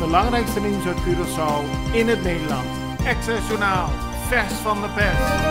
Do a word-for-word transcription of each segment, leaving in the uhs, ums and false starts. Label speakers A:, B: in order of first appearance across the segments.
A: belangrijkste nieuws uit Curaçao in het Nederland. Extra Journaal, vers van de pers.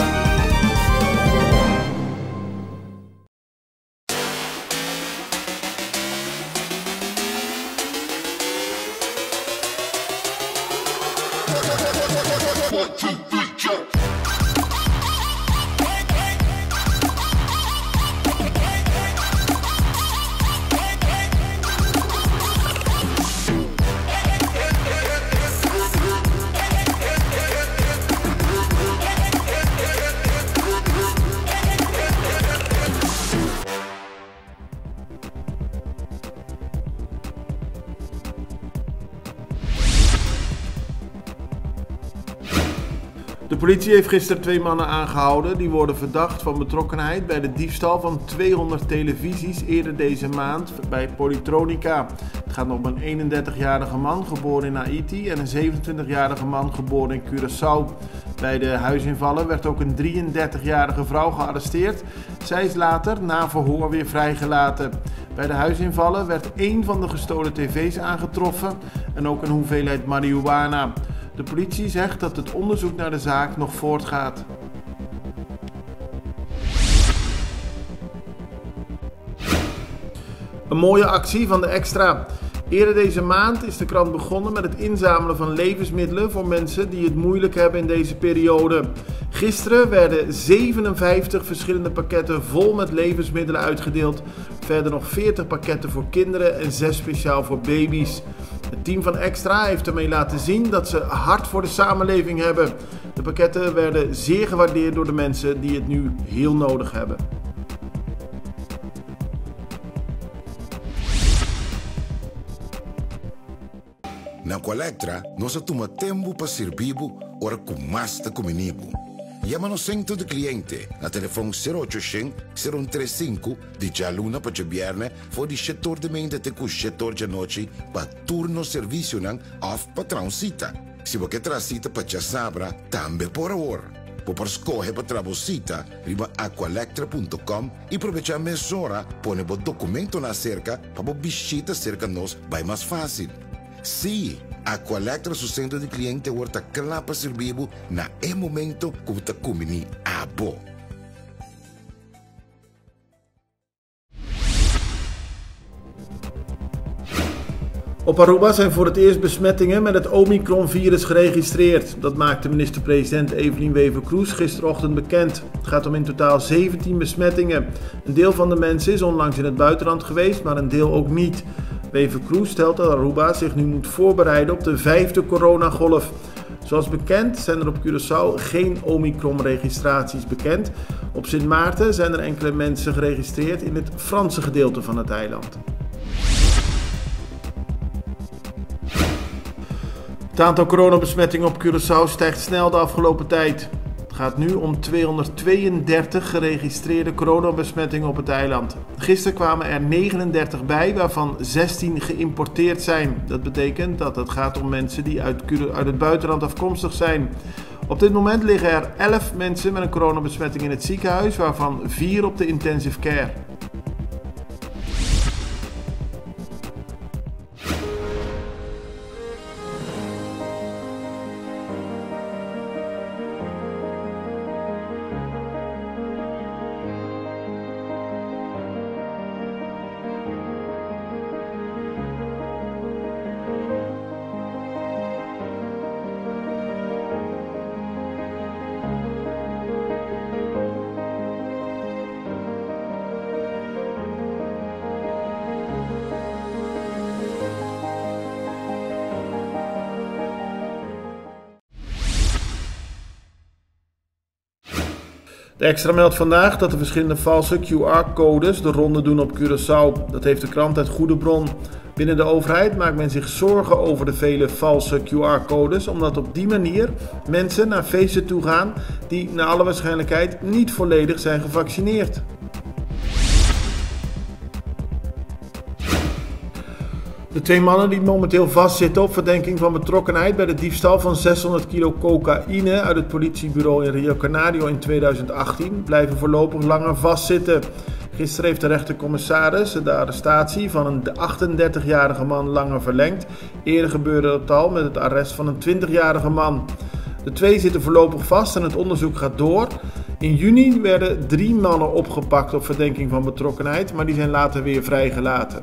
B: De politie heeft gisteren twee mannen aangehouden. Die worden verdacht van betrokkenheid bij de diefstal van tweehonderd televisies eerder deze maand bij Polytronica. Het gaat om een eenendertigjarige man geboren in Haiti en een zevenentwintigjarige man geboren in Curaçao. Bij de huisinvallen werd ook een drieëndertigjarige vrouw gearresteerd. Zij is later na verhoor weer vrijgelaten. Bij de huisinvallen werd één van de gestolen tv's aangetroffen en ook een hoeveelheid marihuana. De politie zegt dat het onderzoek naar de zaak nog voortgaat. Een mooie actie van de Extra. Eerder deze maand is de krant begonnen met het inzamelen van levensmiddelen voor mensen die het moeilijk hebben in deze periode. Gisteren werden zevenenvijftig verschillende pakketten vol met levensmiddelen uitgedeeld. Verder nog veertig pakketten voor kinderen en zes speciaal voor baby's. Het team van Extra heeft ermee laten zien dat ze hart voor de samenleving hebben. De pakketten werden zeer gewaardeerd door de mensen die het nu heel nodig hebben.
C: Na Colectra, nós toma tempo para servir ora com mais de comunico. Llama-nos centro de cliente na telefone zero oitocentos, zero treinta e cinco de Jaluna para Jabierne voor die setor de mente te com setor de noite para turno serviço nan of patrão cita. Se você traz cita para Chasabra, também por hora. Por escolher para trabalhar, riba aqualectra ponto com e aproveitar a mesura, põe o documento na cerca para a visita cerca nós vai mais fácil. Sim, a Aqualectra, seu centro de cliente, está claro para servir na é momento que está comendo a bo.
B: Op Aruba zijn voor het eerst besmettingen met het Omicron-virus geregistreerd. Dat maakte minister-president Evelien Wever-Kroes gisterochtend bekend. Het gaat om in totaal zeventien besmettingen. Een deel van de mensen is onlangs in het buitenland geweest, maar een deel ook niet. Wever-Kroes stelt dat Aruba zich nu moet voorbereiden op de vijfde coronagolf. Zoals bekend zijn er op Curaçao geen Omicron-registraties bekend. Op Sint Maarten zijn er enkele mensen geregistreerd in het Franse gedeelte van het eiland. Het aantal coronabesmettingen op Curaçao stijgt snel de afgelopen tijd. Het gaat nu om tweehonderdtweeëndertig geregistreerde coronabesmettingen op het eiland. Gisteren kwamen er negenendertig bij, waarvan zestien geïmporteerd zijn. Dat betekent dat het gaat om mensen die uit, uit het buitenland afkomstig zijn. Op dit moment liggen er elf mensen met een coronabesmetting in het ziekenhuis, waarvan vier op de intensive care. De Extra meldt vandaag dat de verschillende valse Q R-codes de ronde doen op Curaçao. Dat heeft de krant uit goede bron. Binnen de overheid maakt men zich zorgen over de vele valse Q R-codes, omdat op die manier mensen naar feesten toe gaan die naar alle waarschijnlijkheid niet volledig zijn gevaccineerd. De twee mannen die momenteel vastzitten op verdenking van betrokkenheid bij de diefstal van zeshonderd kilo cocaïne uit het politiebureau in Rio Canario in tweeduizend achttien blijven voorlopig langer vastzitten. Gisteren heeft de rechtercommissaris de arrestatie van een achtendertigjarige man langer verlengd. Eerder gebeurde dat al met het arrest van een twintigjarige man. De twee zitten voorlopig vast en het onderzoek gaat door. In juni werden drie mannen opgepakt op verdenking van betrokkenheid, maar die zijn later weer vrijgelaten.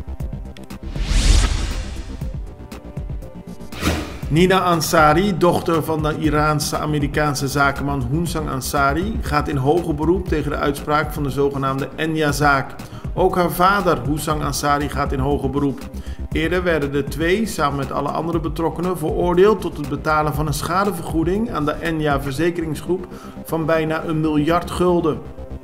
B: Nina Ansari, dochter van de Iraanse-Amerikaanse zakenman Houssam Ansari, gaat in hoger beroep tegen de uitspraak van de zogenaamde Enya-zaak. Ook haar vader, Houssam Ansari, gaat in hoger beroep. Eerder werden de twee, samen met alle andere betrokkenen, veroordeeld tot het betalen van een schadevergoeding aan de Enya-verzekeringsgroep van bijna een miljard gulden.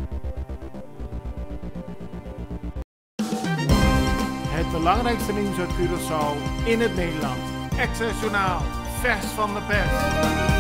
A: Het belangrijkste nieuws uit Curaçao in het Nederland. Access Journaal, vers van de pers.